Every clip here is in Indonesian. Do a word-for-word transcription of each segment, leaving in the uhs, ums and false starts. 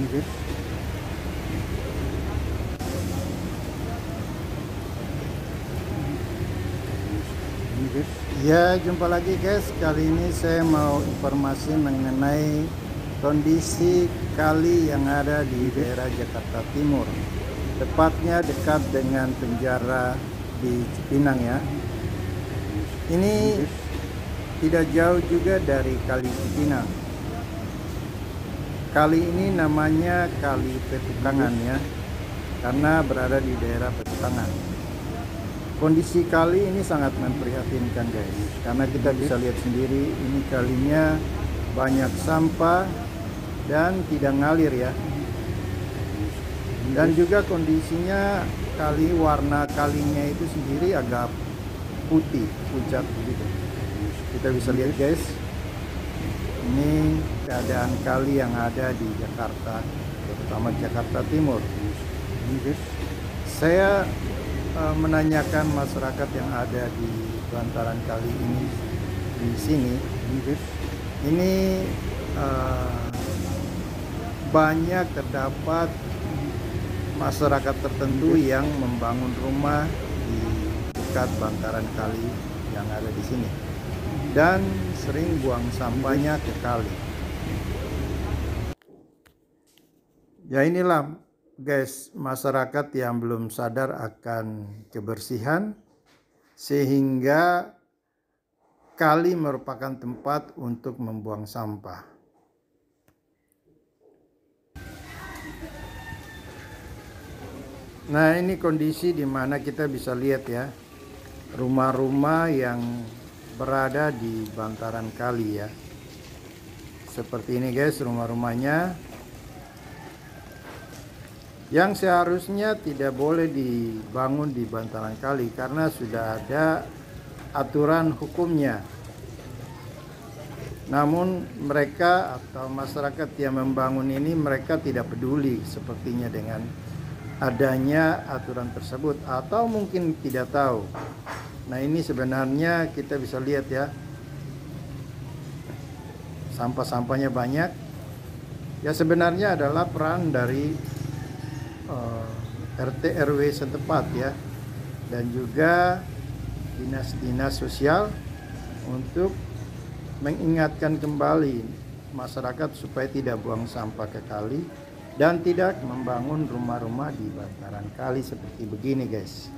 Ya, jumpa lagi guys. Kali ini saya mau informasi mengenai kondisi kali yang ada di daerah Jakarta Timur, tepatnya dekat dengan penjara di Cipinang ya. Ini tidak jauh juga dari Kali Cipinang. Kali ini namanya Kali Petukangan ya, karena berada di daerah Petukangan. Kondisi kali ini sangat memprihatinkan guys, karena kita bisa lihat sendiri ini kalinya banyak sampah dan tidak ngalir ya. Dan juga kondisinya kali, warna kalinya itu sendiri agak putih, pucat begitu. Kita bisa lihat guys, ini keadaan kali yang ada di Jakarta, terutama Jakarta Timur. Saya menanyakan masyarakat yang ada di bantaran kali ini di sini, ini uh, banyak terdapat masyarakat tertentu yang membangun rumah di dekat bantaran kali yang ada di sini dan sering buang sampahnya ke kali. Ya, inilah guys, masyarakat yang belum sadar akan kebersihan, sehingga kali merupakan tempat untuk membuang sampah. Nah, ini kondisi di mana kita bisa lihat ya, rumah-rumah yang berada di bantaran kali ya. Seperti ini guys, rumah-rumahnya yang seharusnya tidak boleh dibangun di bantaran kali karena sudah ada aturan hukumnya. Namun mereka atau masyarakat yang membangun ini, mereka tidak peduli sepertinya dengan adanya aturan tersebut, atau mungkin tidak tahu. Nah, ini sebenarnya kita bisa lihat ya, sampah-sampahnya banyak. Ya, sebenarnya adalah peran dari Uh, R T R W setempat ya, dan juga dinas-dinas sosial untuk mengingatkan kembali masyarakat supaya tidak buang sampah ke kali dan tidak membangun rumah-rumah di bantaran kali seperti begini guys.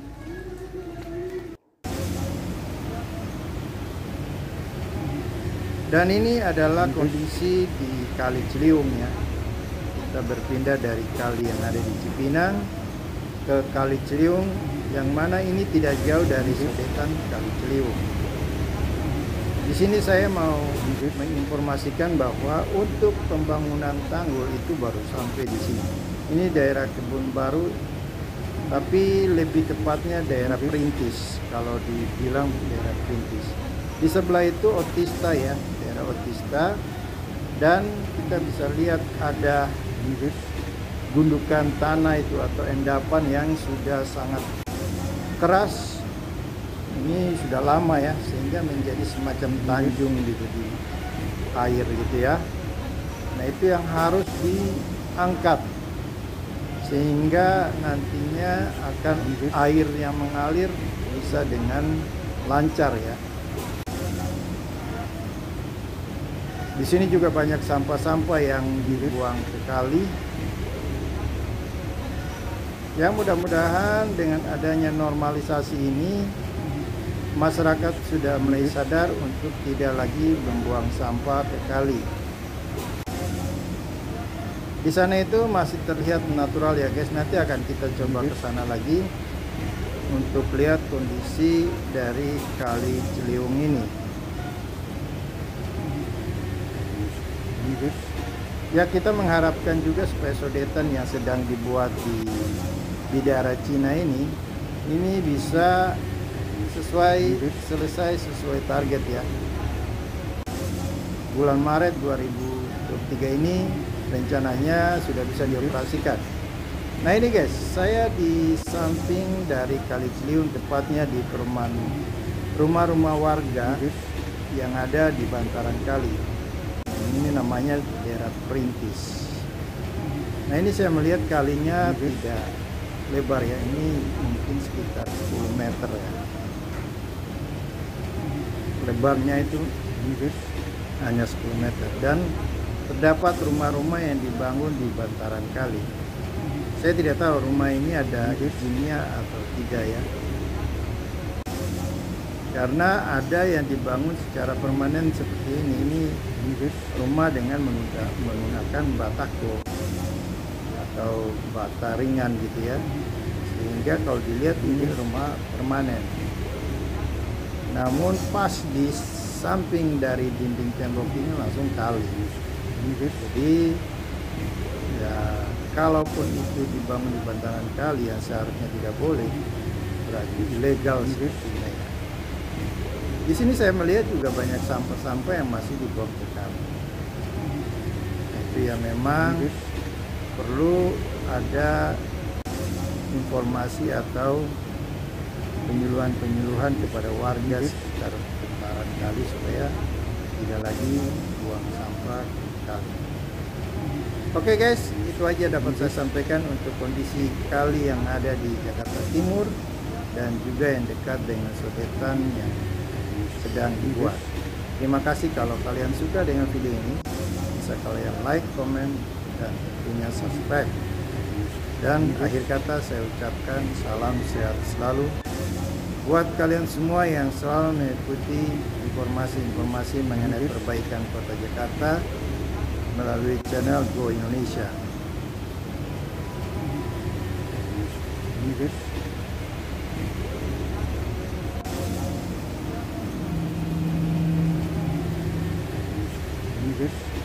Dan ini adalah kondisi di Kali Ciliwung ya. Kita berpindah dari kali yang ada di Cipinang ke Kali Ciliwung, yang mana ini tidak jauh dari sodetan Kali Ciliwung. Di sini saya mau menginformasikan bahwa untuk pembangunan tanggul itu baru sampai di sini. Ini daerah Kebun Baru, tapi lebih tepatnya daerah Perintis. Kalau dibilang daerah Perintis, di sebelah itu Otista ya, daerah Otista. Dan kita bisa lihat ada gundukan tanah itu atau endapan yang sudah sangat keras. Ini sudah lama ya, sehingga menjadi semacam tanjung gitu di air gitu ya. Nah, itu yang harus diangkat sehingga nantinya akan air yang mengalir bisa dengan lancar ya. Di sini juga banyak sampah-sampah yang dibuang ke kali. Ya, mudah-mudahan dengan adanya normalisasi ini, masyarakat sudah mulai sadar untuk tidak lagi membuang sampah ke kali. Di sana itu masih terlihat natural ya guys. Nanti akan kita coba ke sana lagi untuk lihat kondisi dari Kali Ciliwung ini. Ya, kita mengharapkan juga supaya sodetan yang sedang dibuat di di daerah Cina ini ini bisa sesuai selesai sesuai target ya. Bulan Maret dua ribu dua puluh tiga ini rencananya sudah bisa dioperasikan. Nah, ini guys, saya di samping dari Kali Ciliwung, tepatnya di perumahan rumah-rumah warga yang ada di bantaran kali. Ini namanya daerah Perintis. Nah ini saya melihat kalinya tidak lebar ya, ini mungkin sekitar sepuluh meter ya. Lebarnya itu hanya sepuluh meter, dan terdapat rumah-rumah yang dibangun di bantaran kali. Saya tidak tahu rumah ini ada izinnya atau tidak ya, karena ada yang dibangun secara permanen seperti ini. Ini rumah dengan menggunakan batako atau bata ringan gitu ya, sehingga kalau dilihat ini rumah permanen. Namun pas di samping dari dinding tembok ini langsung kali. Jadi ya kalaupun itu dibangun di bantaran kali yang seharusnya tidak boleh, berarti ilegal sebetulnya ya. Di sini saya melihat juga banyak sampah-sampah yang masih dibuang ke kali. Nah, itu ya memang perlu ada informasi atau penyuluhan-penyuluhan kepada warga sekitar bantaran kali supaya tidak lagi buang sampah ke kali. Oke guys, itu aja dapat saya sampaikan untuk kondisi kali yang ada di Jakarta Timur dan juga yang dekat dengan sodetan yang sedang dibuat. Terima kasih kalau kalian suka dengan video ini, bisa kalian like, komen, dan tentunya subscribe. Dan akhir kata saya ucapkan salam sehat selalu buat kalian semua yang selalu mengikuti informasi-informasi mengenai perbaikan kota Jakarta melalui channel Go Indonesia. This